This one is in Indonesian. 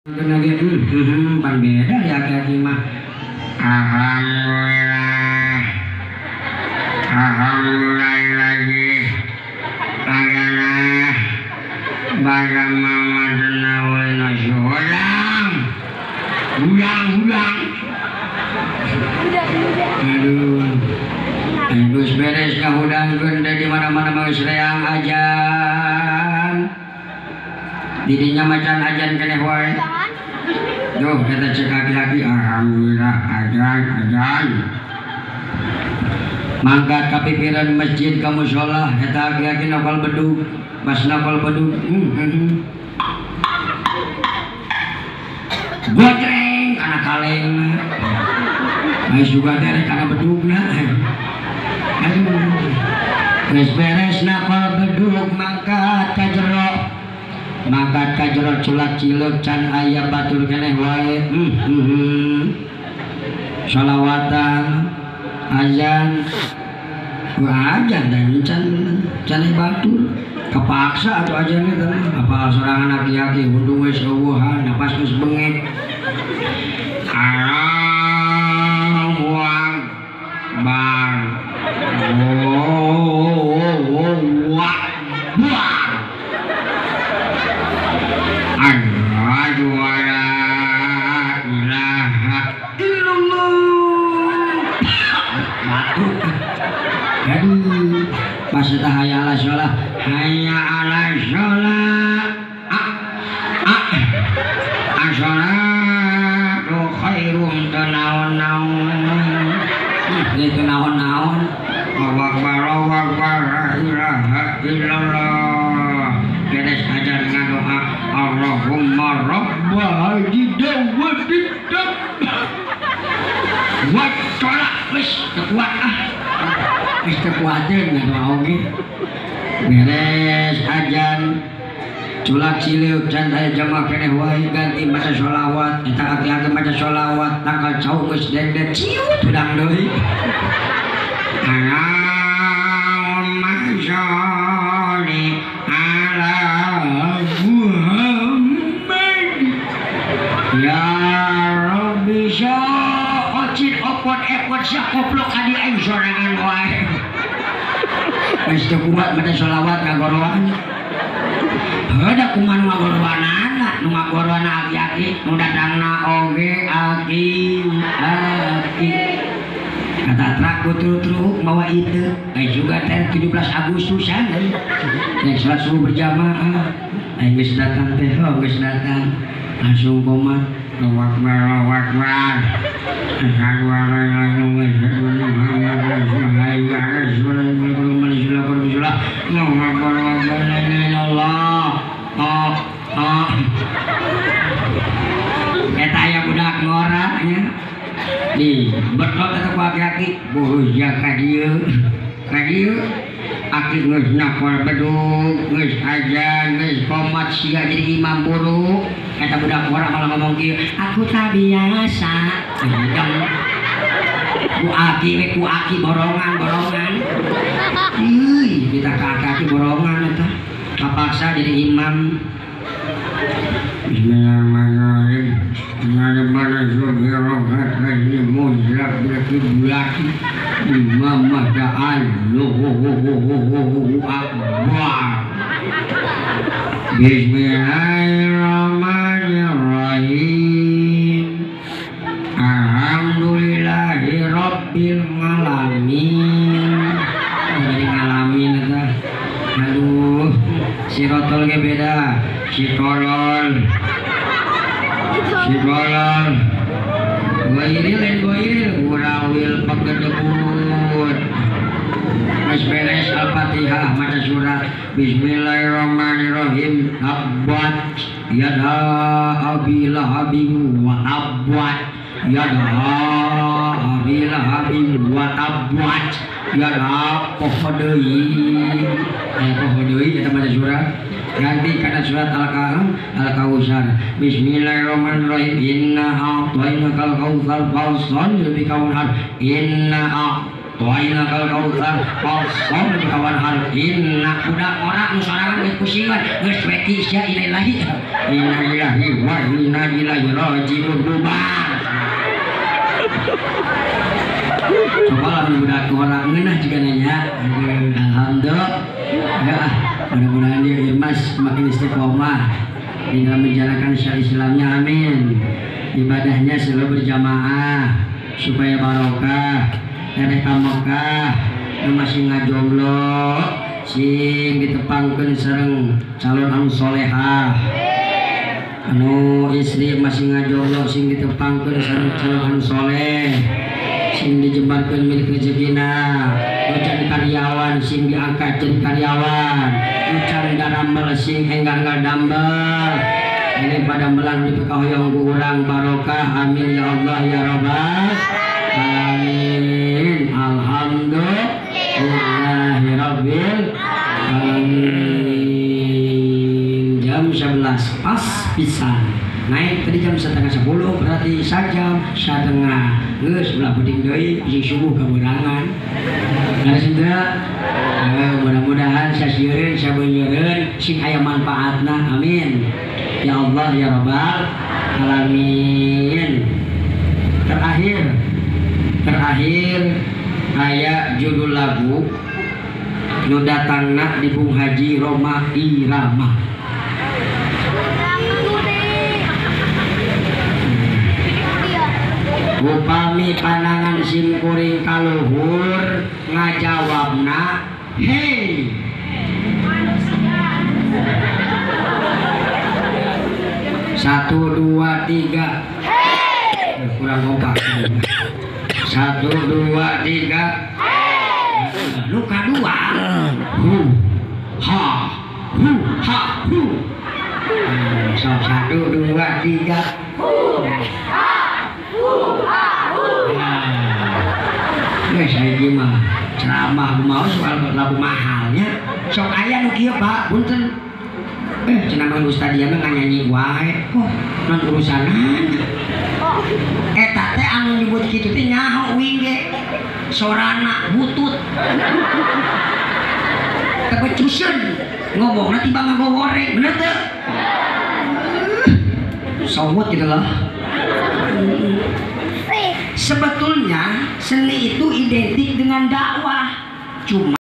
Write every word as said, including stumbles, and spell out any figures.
lagi hmm pan beda ya aki mah. Alhamdulillah alhamdulillah lagi tagana bagaimana denawai nasyulang ulang ulang aduh aduh beres kahudang genda di mana-mana mau serayang ajan didinya macan ajan keneh wae. Duh, kita cek lagi-lagi. Alhamdulillah, ajan, ajan. Mangkat kapipiran masjid kamu sholah. Kita lagi-lagi nafal beduk. Pas nafal beduk. Hmm, hmm, hmm. Gocreng, anak kaleng. Ais juga derek anak beduk nah. Aduh. Beres-beres nafal beduk mangkat kajero. Mangkat kajero culak ciluk can ayam batur keneh wae. Hmm, hmm, hmm. Sholawatan azan wah ajan dan can can batur kepaksa atau ajan itu apa sorangan aki-aki undung wis eueuhan napas geus bengek. Allahu Akbar. Allahu Akbar. Asyhadu an la ilaha illallah. Batuk. Aduh, pas tah hayya ala sholah, hayya ala sholah. Ah, ah. As-sholatu khairum tanawan-nawan. Itu naon-naon. Allahu Akbar, Allahu Akbar, la ilaha illallah. Beres ajar ngadoa Allahumma rabba hajidam wa didam wa tolak wis kekuat ah wis kekuatan ngadoa oge. Beres ajan culak ciliuk can aya jamaah keneh wae ganti maca sholawat eta aki-aki maca sholawat tanggal cau geus dengdet ciu tudang deui. Allahumma sholli ala Muhammad ya Rabbi sya'ocit opot epot syakoplok adi aing sorangan wae. Wis teu kuat maca sholawat ngagoroan. Heuda kumaha ngagoroanana nu ngagoroana aki-aki nu datangna oge aki aki. Kata trak kutu-truk mawa itu eh juga teh tujuh belas Agustusan eh yang sholat subuh berjamaah eh geus datang teh oh geus datang langsung komat Allahu Akbar Allahu Akbar asyhadu an la ilaha illallah Muhammadur rasulullah hayya 'alas shalah Allahu Akbar Allahu Akbar la ilaha illallah. Oh oh eta aya budak ngora nya di betot atau aki-aki boja ka dieu ka dieu aki geus nafal beduk geus ajan geus qomat sia jadi imam buruk eta budak orang malah ngomong kieu aku tak biasa jang ku aki we ku aki borongan borongan ih kita ka aki borongan eta kapaksa jadi imam. Bismillahirrahmanirrahim. Ngarepana subhanallahi lagi mujrak berkiblati imam mada'an Allahu Akbar. Bismillahirrahmanirrahim. Alhamdulillahi rabbil alamin. Dari ngalamin eta. Aduh, sirotol ge beda. Sikolol Sikolol Goiril dan goiril Urawil pegedebut Mas beres Al-Fatihah maca surat Bismillahirrahmanirrahim. Abbat yada abila habing wa abbat yada abila habing wa abbat yada pohodoi eh pohodoi kita maca surat ganti karena surat Al-Kahf Al-Kautsar. Bismillahirrahmanirrahim. Inna a'tainakal kautsar fasal bikaunhar. Inna Tuaina kal kautsar kosong kawan hartin nak budak orang nu sorangan geus pusingan geus weki sia ilahi inna lillahi wa inna ilaihi rajiun bubar. Coba lah budak orang ngeunah juga nanya. Alhamdulillah. Ya, mudah-mudahan dia Mas semakin istiqomah di dalam menjalankan syariat Islamnya, amin. Ibadahnya selalu berjamaah supaya barokah. Ereh kamokah nu masih ngajomblo sing ditepangkeun sareng calon anu solehah, anu istri masih ngajomblo sing ditepangkeun sareng calon anu soleh, sing dijembarkeun milik rezekina, nu jadi karyawan sing diangkat jadi karyawan, nu can darambel sing enggar ngadambel. Ini pada melang di pekahoyong ku urang barokah, amin ya Allah ya Rabbal alamin. Alhamdulillahirabbil alamin. Jam sebelas pas pisan. Naik tadi jam setengah sepuluh, berarti sajam setengah. Geus ulah penting deui isi subuh kaberangan. Nah sudah, eh, mudah-mudahan sasieun sabeuneureun sing aya manfaatna, amin. Ya Allah ya Rabbal alamin. Terakhir, terakhir aya judul lagu nu datangna di Bung Haji Roma Irama. Upami panangan sim kuring kaluhur ngajawabna hei. Satu dua tiga hey. Kurang kompak. Satu dua tiga hey. Luka dua hu ha hu ha hu. So, satu dua tiga hu ha hu ha hu. Nah, saya gimana ceramah mau soal lagu mahalnya sok aya nu kieu Pak punten. Eh, cenah mah Ustaz dia mah nyanyi wae. Kok non urusanan. Eta teh anu nyebut kitu teh nyaho wing ge. Sorana butut. Tebecuseun. Ngomongna tiba ngagoreng, bener teh? Sawut gitu loh. Sebetulnya seni itu identik dengan dakwah. Cuma